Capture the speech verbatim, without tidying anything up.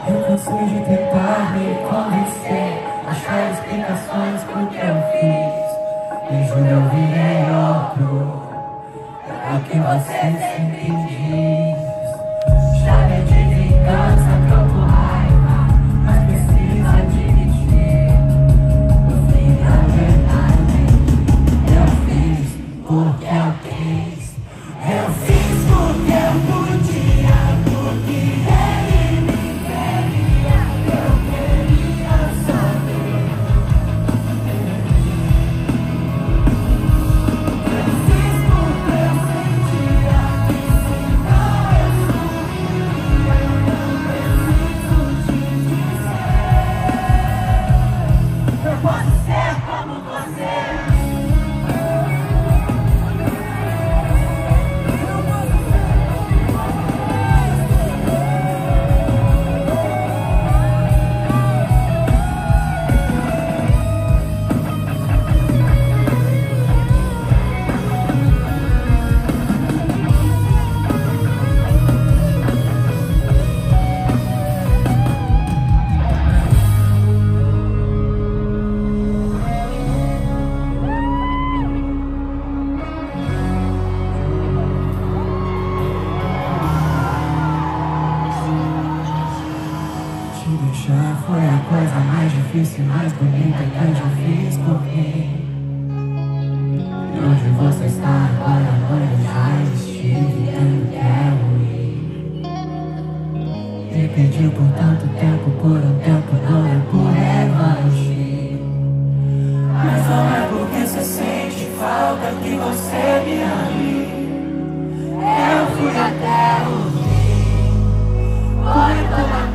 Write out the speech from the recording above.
Eu cansei de tentar me convencer, achar explicações pro que eu fiz. E juro eu virei outro, é o que você sempre diz. Chave de vingança, troco raiva, mas preciso admitir. No fim da verdade, eu fiz porque eu quis. Eu fiz porque eu podia, porque ele me queria. Eu queria saber. Eu fiz porque eu sentia que se não eu sumiria. Eu preciso te dizer, eu posso ser como você. Te deixar foi a coisa mais difícil, mais bonita que eu já fiz por mim. E onde você está agora, onde eu já estive, eu quero ir. Me pediu por tanto tempo, por um tempo não é por revanche. Mas não é porque você sente falta que você me ame. Eu fui até o fim, foi toda